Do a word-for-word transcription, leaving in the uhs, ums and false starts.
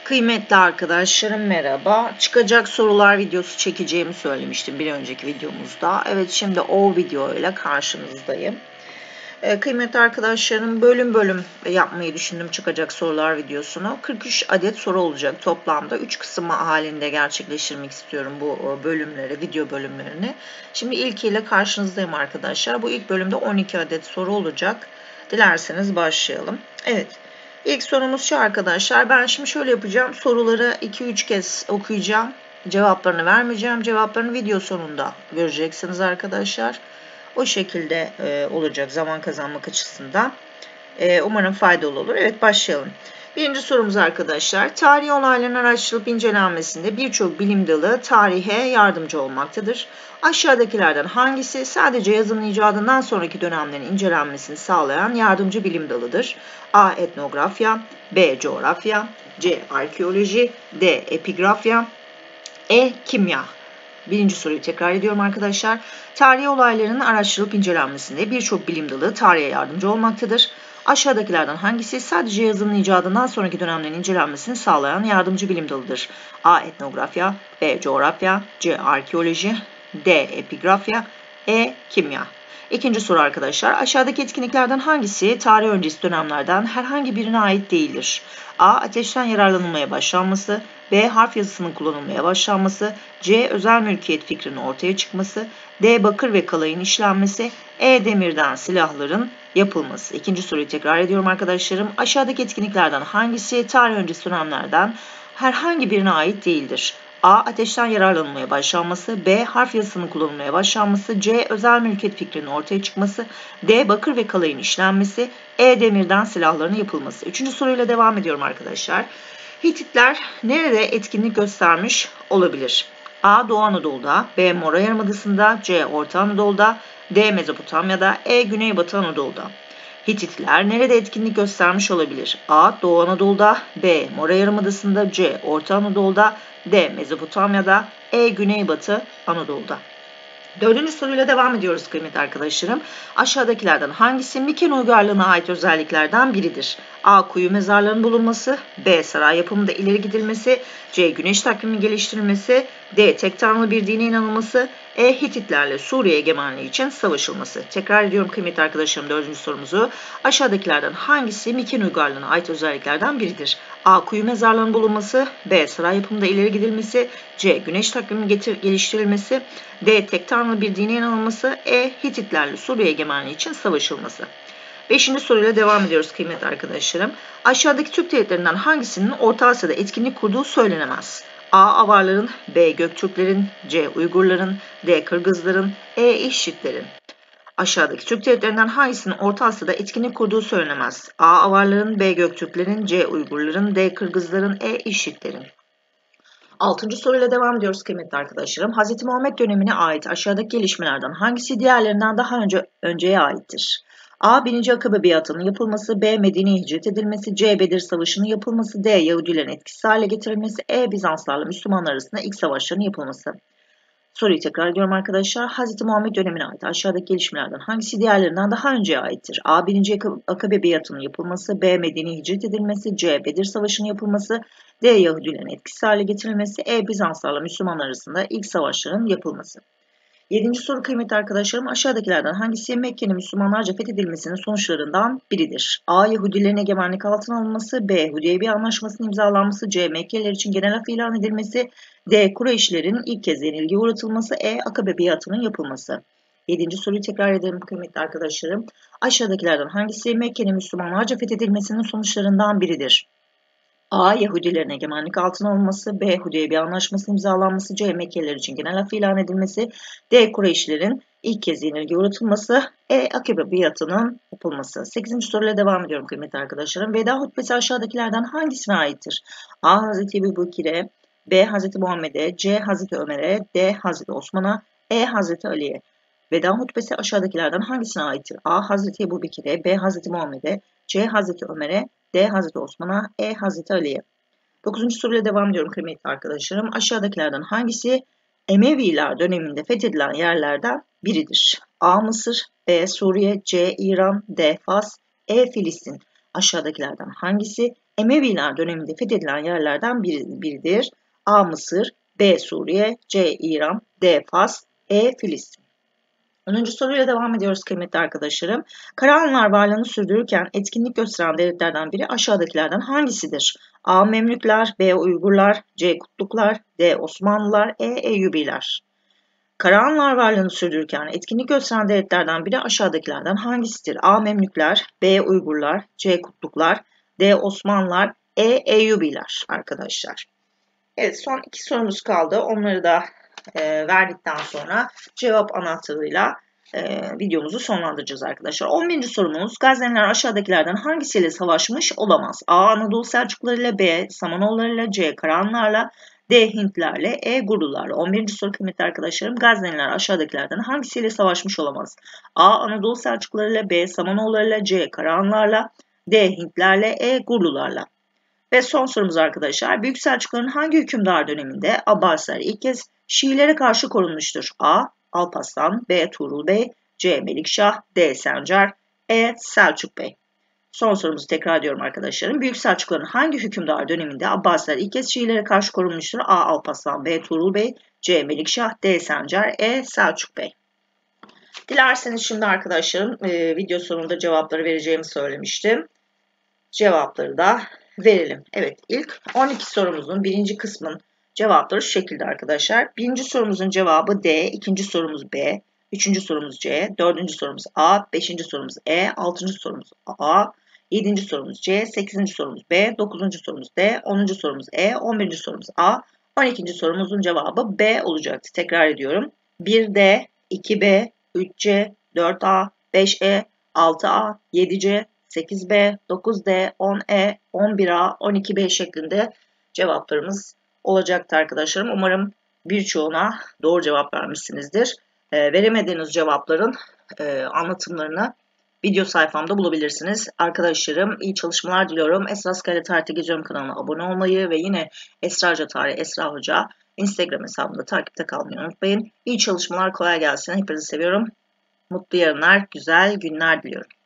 Kıymetli arkadaşlarım merhaba. Çıkacak sorular videosu çekeceğimi söylemiştim bir önceki videomuzda. Evet, şimdi o videoyla karşınızdayım. Ee, kıymetli arkadaşlarım, bölüm bölüm yapmayı düşündüm çıkacak sorular videosunu. kırk üç adet soru olacak toplamda. üç kısım halinde gerçekleştirmek istiyorum bu bölümleri, video bölümlerini. Şimdi ilkiyle karşınızdayım arkadaşlar. Bu ilk bölümde on iki adet soru olacak. Dilerseniz başlayalım. Evet. İlk sorumuz şu arkadaşlar. Ben şimdi şöyle yapacağım. Soruları iki üç kez okuyacağım. Cevaplarını vermeyeceğim. Cevaplarını video sonunda göreceksiniz arkadaşlar. O şekilde e, olacak zaman kazanmak açısından. E, umarım faydalı olur. Evet, başlayalım. Birinci sorumuz arkadaşlar. Tarihi olayların araştırılıp incelenmesinde birçok bilim dalı tarihe yardımcı olmaktadır. Aşağıdakilerden hangisi sadece yazının icadından sonraki dönemlerin incelenmesini sağlayan yardımcı bilim dalıdır? A. Etnografya, B. Coğrafya, C. Arkeoloji, D. Epigrafya, E. Kimya. Birinci soruyu tekrar ediyorum arkadaşlar. Tarihi olayların araştırılıp incelenmesinde birçok bilim dalı tarihe yardımcı olmaktadır. Aşağıdakilerden hangisi sadece yazının icadından sonraki dönemlerin incelenmesini sağlayan yardımcı bilim dalıdır? A. Etnografya, B. Coğrafya, C. Arkeoloji, D. Epigrafya, E. Kimya. İkinci soru arkadaşlar. Aşağıdaki etkinliklerden hangisi tarih öncesi dönemlerden herhangi birine ait değildir? A. Ateşten yararlanılmaya başlanması, B. Harf yazısının kullanılmaya başlanması, C. Özel mülkiyet fikrinin ortaya çıkması, D. Bakır ve kalayın işlenmesi, E. Demirden silahların yapılması. İkinci soruyu tekrar ediyorum arkadaşlarım. Aşağıdaki etkinliklerden hangisi tarih öncesi dönemlerden herhangi birine ait değildir? A. Ateşten yararlanılmaya başlanması, B. Harf yazısının kullanılmaya başlanması, C. Özel mülkiyet fikrinin ortaya çıkması, D. Bakır ve kalayın işlenmesi, E. Demirden silahların yapılması. Üçüncü soruyla devam ediyorum arkadaşlar. Hititler nerede etkinlik göstermiş olabilir? A. Doğu Anadolu'da, B. Mora Yarımadası'nda, C. Orta Anadolu'da, D. Mezopotamya'da, E. Güneybatı Anadolu'da. Hititler nerede etkinlik göstermiş olabilir? A. Doğu Anadolu'da, B. Mora Yarımadası'nda, C. Orta Anadolu'da, D. Mezopotamya'da, E. Güneybatı Anadolu'da. Dördüncü soruyla devam ediyoruz kıymetli arkadaşlarım. Aşağıdakilerden hangisi Miken uygarlığına ait özelliklerden biridir? A. Kuyu mezarlarının bulunması, B. Saray yapımında ileri gidilmesi, C. Güneş takvimi geliştirilmesi, D. Tek tanrılı bir dine inanılması, E. Hititlerle Suriye egemenliği için savaşılması. Tekrar ediyorum kıymetli arkadaşlarım dördüncü sorumuzu. Aşağıdakilerden hangisi Miken uygarlığına ait özelliklerden biridir? A. Kuyu mezarlarının bulunması, B. Saray yapımında ileri gidilmesi, C. Güneş takvimi geliştirilmesi, D. Tek tanrılı bir dine inanılması, E. Hititlerle Suriye egemenliği için savaşılması. Beşinci soruyla devam ediyoruz kıymetli arkadaşlarım. Aşağıdaki Türk devletlerinden hangisinin Orta Asya'da etkinlik kurduğu söylenemez? A. Avarların, B. Göktürklerin, C. Uygurların, D. Kırgızların, E. İşitlerin. Aşağıdaki Türk devletlerinden hangisinin Orta Asya'da etkinlik kurduğu söylenemez? A. Avarların, B. Göktürklerin, C. Uygurların, D. Kırgızların, E. İşitlerin. Altıncı soruyla devam ediyoruz kıymetli arkadaşlarım. Hz. Muhammed dönemine ait aşağıdaki gelişmelerden hangisi diğerlerinden daha önce önceye aittir? A. birinci Akabe biatının yapılması, B. Medine'ye hicret edilmesi, C. Bedir Savaşı'nın yapılması, D. Yahudilerin etkisiz hale getirilmesi, E. Bizanslarla Müslümanlar arasında ilk savaşların yapılması. Soruyu tekrar ediyorum arkadaşlar. Hz. Muhammed dönemine ait aşağıdaki gelişmelerden hangisi diğerlerinden daha önceye aittir? A. birinci Akabe biatının yapılması, B. Medine'ye hicret edilmesi, C. Bedir Savaşı'nın yapılması, D. Yahudilerin etkisiz hale getirilmesi, E. Bizanslarla Müslümanlar arasında ilk savaşların yapılması. Yedinci soru kıymetli arkadaşlarım, aşağıdakilerden hangisi Mekke'nin Müslümanlarca fethedilmesinin sonuçlarından biridir? A. Yahudilerin egemenlik altına alınması, B. Hudeybiye Anlaşması'nın imzalanması, C. Mekkeliler için genel af ilan edilmesi, D. Kureyşlerin ilk kez yenilgiye uğratılması, E. Akabe biatının yapılması. Yedinci soruyu tekrar edelim kıymetli arkadaşlarım. Aşağıdakilerden hangisi Mekke'nin Müslümanlarca fethedilmesinin sonuçlarından biridir? A. Yahudilerin egemenlik altına alınması, B. Hudeybiye Anlaşması'nın imzalanması, C. Mekkeliler için genel af ilan edilmesi, D. Kureyşlerin ilk kez yenilgiye uğratılması, E. Akabe biatının yapılması. sekizinci soruyla devam ediyorum kıymetli arkadaşlarım. Veda hutbesi aşağıdakilerden hangisine aittir? A. Hazreti Ebubekir'e, B. Hazreti Muhammed'e, C. Hazreti Ömer'e, D. Hazreti Osman'a, E. Hazreti Ali'ye. Veda hutbesi aşağıdakilerden hangisine aittir? A. Hazreti Ebubekir'e, B. Hazreti Muhammed'e, C. Hazreti Ömer'e, D. Hazreti Osman'a, E. Hazreti Ali'ye. dokuzuncu soruyla devam ediyorum kıymetli arkadaşlarım. Aşağıdakilerden hangisi Emeviler döneminde fethedilen yerlerden biridir? A. Mısır, B. Suriye, C. İran, D. Fas, E. Filistin. Aşağıdakilerden hangisi Emeviler döneminde fethedilen yerlerden biridir. A. Mısır, B. Suriye, C. İran, D. Fas, E. Filistin. onuncu soruyla devam ediyoruz kıymetli arkadaşlarım. Karahanlar varlığını sürdürürken etkinlik gösteren devletlerden biri aşağıdakilerden hangisidir? A. Memlükler, B. Uygurlar, C. Kutluklar, D. Osmanlılar, E. Eyyubiler. Karahanlar varlığını sürdürürken etkinlik gösteren devletlerden biri aşağıdakilerden hangisidir? A. Memlükler, B. Uygurlar, C. Kutluklar, D. Osmanlılar, E. Eyyubiler arkadaşlar. Evet, son iki sorumuz kaldı. Onları da e, verdikten sonra cevap anahtarıyla e, videomuzu sonlandıracağız arkadaşlar. on birinci sorumuz, Gazneliler aşağıdakilerden hangisiyle savaşmış olamaz? A. Anadolu Selçukluları ile, B. Samanoğulları ile, C. Karahanlarla, D. Hintlerle, E. Gurlularla. on birinci soru kıymetli arkadaşlarım, Gazneliler aşağıdakilerden hangisiyle savaşmış olamaz? A. Anadolu Selçukluları ile, B. Samanoğulları ile, C. Karahanlarla, D. Hintlerle, E. Gurlularla. Ve son sorumuz arkadaşlar. Büyük Selçukluların hangi hükümdar döneminde Abbasiler ilk kez Şiilere karşı korunmuştur? A. Alparslan, B. Tuğrul Bey, C. Melikşah, D. Sencer, E. Selçuk Bey. Son sorumuzu tekrar ediyorum arkadaşlarım. Büyük Selçukluların hangi hükümdar döneminde Abbasiler ilk kez Şiilere karşı korunmuştur? A. Alparslan, B. Tuğrul Bey, C. Melikşah, D. Sencer, E. Selçuk Bey. Dilerseniz şimdi arkadaşlarım e, video sonunda cevapları vereceğimi söylemiştim. Cevapları da verelim. Evet, ilk on iki sorumuzun birinci kısmın cevapları şu şekilde arkadaşlar. Birinci sorumuzun cevabı D, ikinci sorumuz B, üçüncü sorumuz C, dördüncü sorumuz A, beşinci sorumuz E, altıncı sorumuz A, yedinci sorumuz C, sekizinci sorumuz B, dokuzuncu sorumuz D, onuncu sorumuz E, on birinci sorumuz A, on ikinci sorumuzun cevabı B olacaktı. Tekrar ediyorum. bir D, iki B, üç C, dört A, beş E, altı A, yedi C, sekiz B, dokuz D, on E, on bir A, on iki B şeklinde cevaplarımız olacaktı arkadaşlarım. Umarım birçoğuna doğru cevap vermişsinizdir. E, veremediğiniz cevapların e, anlatımlarını video sayfamda bulabilirsiniz. Arkadaşlarım iyi çalışmalar diliyorum. Esra Skale Tarih'te Geziyorum kanalına abone olmayı ve yine Esra Hoca Tarih Esra Hoca Instagram hesabında takipte kalmayı unutmayın. İyi çalışmalar, kolay gelsin. Hepinizi seviyorum. Mutlu yarınlar, güzel günler diliyorum.